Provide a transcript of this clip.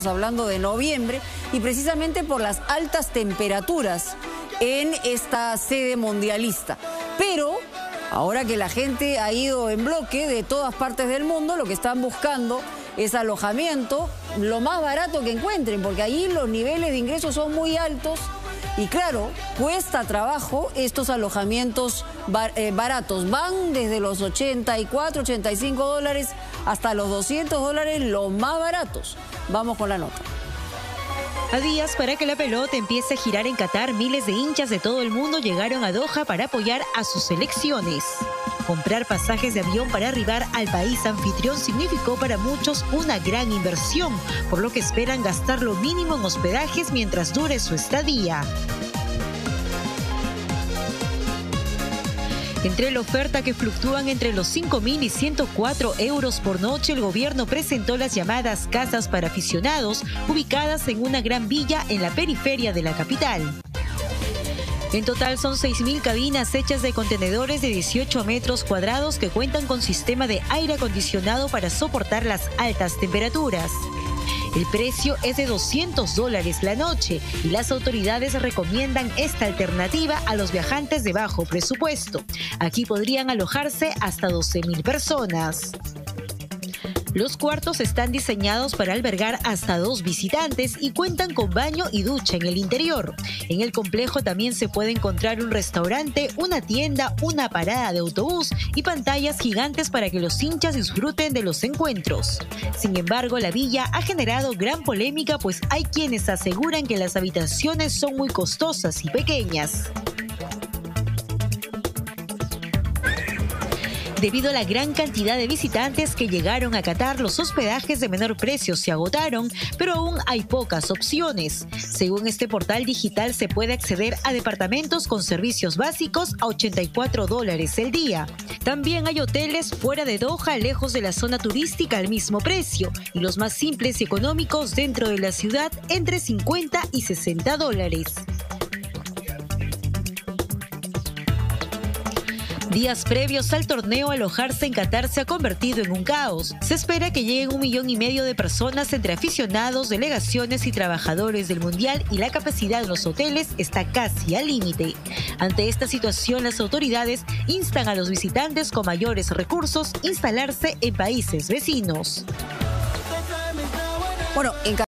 hablando de noviembre, y precisamente por las altas temperaturas en esta sede mundialista. Pero ahora que la gente ha ido en bloque de todas partes del mundo, lo que están buscando es alojamiento lo más barato que encuentren, porque allí los niveles de ingresos son muy altos y claro, cuesta trabajo estos alojamientos baratos. Van desde los 84, 85 dólares hasta los 200 dólares los más baratos. Vamos con la nota. A días para que la pelota empiece a girar en Qatar, miles de hinchas de todo el mundo llegaron a Doha para apoyar a sus selecciones. Comprar pasajes de avión para arribar al país anfitrión significó para muchos una gran inversión, por lo que esperan gastar lo mínimo en hospedajes mientras dure su estadía. Entre la oferta, que fluctúan entre los 5.000 y 104 euros por noche, el gobierno presentó las llamadas casas para aficionados, ubicadas en una gran villa en la periferia de la capital. En total son 6.000 cabinas hechas de contenedores de 18 metros cuadrados que cuentan con sistema de aire acondicionado para soportar las altas temperaturas. El precio es de 200 dólares la noche y las autoridades recomiendan esta alternativa a los viajantes de bajo presupuesto. Aquí podrían alojarse hasta 12.000 personas. Los cuartos están diseñados para albergar hasta 2 visitantes y cuentan con baño y ducha en el interior. En el complejo también se puede encontrar un restaurante, una tienda, una parada de autobús y pantallas gigantes para que los hinchas disfruten de los encuentros. Sin embargo, la villa ha generado gran polémica, pues hay quienes aseguran que las habitaciones son muy costosas y pequeñas. Debido a la gran cantidad de visitantes que llegaron a Qatar, los hospedajes de menor precio se agotaron, pero aún hay pocas opciones. Según este portal digital, se puede acceder a departamentos con servicios básicos a 84 dólares el día. También hay hoteles fuera de Doha, lejos de la zona turística, al mismo precio, y los más simples y económicos dentro de la ciudad entre 50 y 60 dólares. Días previos al torneo, alojarse en Qatar se ha convertido en un caos. Se espera que lleguen 1,5 millones de personas entre aficionados, delegaciones y trabajadores del Mundial, y la capacidad de los hoteles está casi al límite. Ante esta situación, las autoridades instan a los visitantes con mayores recursos a instalarse en países vecinos. Bueno, en